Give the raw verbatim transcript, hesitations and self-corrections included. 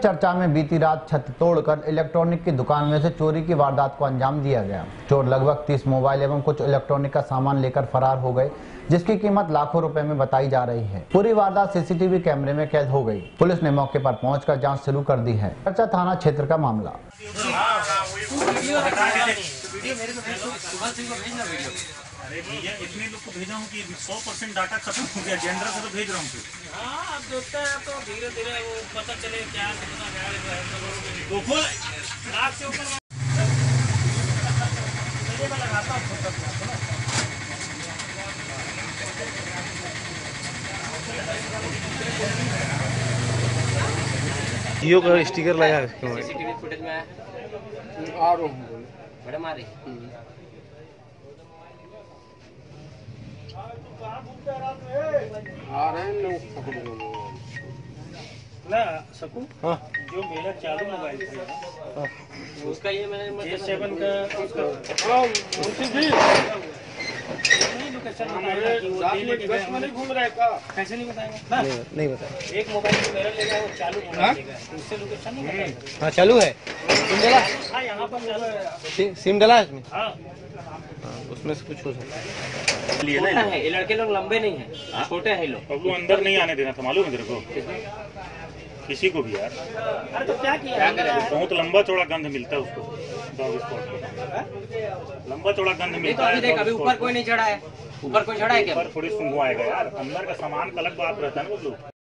चर्चा में बीती रात छत तोड़कर इलेक्ट्रॉनिक की दुकान में से चोरी की वारदात को अंजाम दिया गया। चोर लगभग तीस मोबाइल एवं कुछ इलेक्ट्रॉनिक का सामान लेकर फरार हो गए, जिसकी कीमत लाखों रुपए में बताई जा रही है। पूरी वारदात सीसीटीवी कैमरे में कैद हो गई। पुलिस ने मौके पर पहुंचकर जांच शुरू कर दी है। चर्चा थाना क्षेत्र का मामला। अरे भैया इतने लोग को भेजा हूँ कि सौ परसेंट डाटा खत्म हो गया। जनरल से तो भेज रहा हूँ। हाँ, अब देखते हैं तो धीरे धीरे वो पता चले क्या कितना क्या है। लाख से ऊपर मैं लगाता हूँ। जियो का स्टिकर लगा है इसके सीसीटीवी फुटेज में आ रहा हूँ मैडम आ रही आ रहे हैं लोग ना सकूं। हाँ जो मेरा चालू मोबाइल था हाँ उसका ये मैंने जे सेवन का उसका लोकेशन नहीं घूम रहे का कैसे नहीं बताएंगे। नहीं, नहीं बताया। एक मोबाइल जो मेरा लेगा वो चालू मोबाइल लेगा, उससे लोकेशन नहीं बताएंगे। हाँ चालू है। सिम डला हाँ यहाँ पर चालू है। सि, सिम डला है इसमें। हाँ हाँ उसमें से कुछ हो सकता है। छोटा है, ये लड़के लोग लंबे नहीं है, छोटे हैं लोग। अब वो अंदर नहीं आने देना था, मालूम है तेरे को? किसी को भी यार। अरे तो क्या किया? बहुत लंबा चौड़ा गंध मिलता है उसको डॉग स्पॉट को। लंबा चौड़ा गंध मिलता है। देख अभी ऊपर कोई नहीं चढ़ा है, ऊपर कोई चढ़ा है क्या? ऊपर थोड़ी सुंघो आएगा यार, अंदर का सामान का अलग बात रहता है ना वो लोग।